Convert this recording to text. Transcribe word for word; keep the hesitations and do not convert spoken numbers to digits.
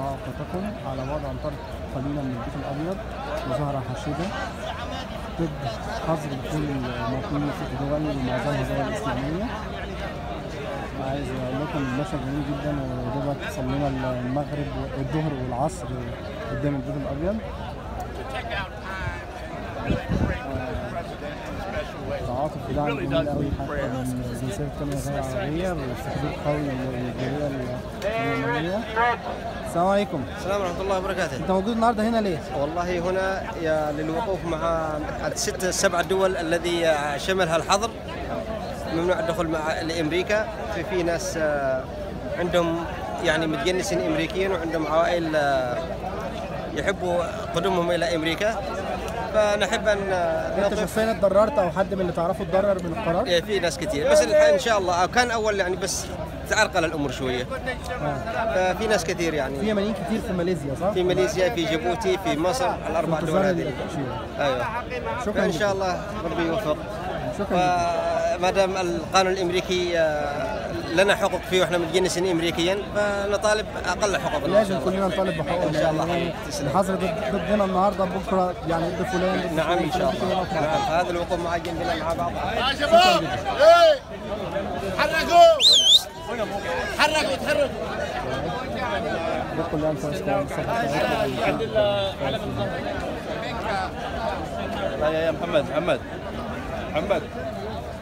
إعاقتكم على بعد أمتار قليلة من البيت الأبيض وظهر حاشدة ضد حظر دخول المواطنين في دول ومعظمها دول إسلامية. عايز أقول لكم المشهد جميل جدا، ودوبك صلينا المغرب والظهر والعصر قدام البيت الأبيض. تعاطف ودعم جميل قوي حتى من الجنسيات التانية غير العربية باستخدام قوي للجالية اليمنية. السلام عليكم. السلام ورحمة الله وبركاته. أنت موجود النهارده هنا ليه؟ والله هنا للوقوف مع الست سبع دول الذي شملها الحظر، ممنوع الدخول مع لأمريكا. في في ناس عندهم يعني متجنسين أمريكيين وعندهم عوائل يحبوا قدومهم إلى أمريكا، فنحب ان انت شخصيا اتضررت او حد من اللي تعرفه اتضرر من القرار؟ إيه في ناس كثير، بس الحين ان شاء الله كان اول يعني بس تعرقل الامور شويه. آه. ففي ناس كثير يعني في يمنيين كثير في ماليزيا صح؟ في ماليزيا، في جيبوتي، في مصر، الاربع دول هذه. ايوه شكرا ان شاء الله ربي يوفق. شكرا. ما دام القانون الامريكي لنا حقوق فيه واحنا متجنسين امريكيا، فنطالب اقل حقوقنا. لازم كلنا نطالب بحقوقنا ان شاء الله. يعني الحظر ضدنا النهارده بكره يعني ضد فلان ضد نعم ان شاء الله. نعم هذا الوقوف مع جنبنا مع بعض. يا شباب حركوا حركوا تحركوا. بكل انفس يا محمد محمد محمد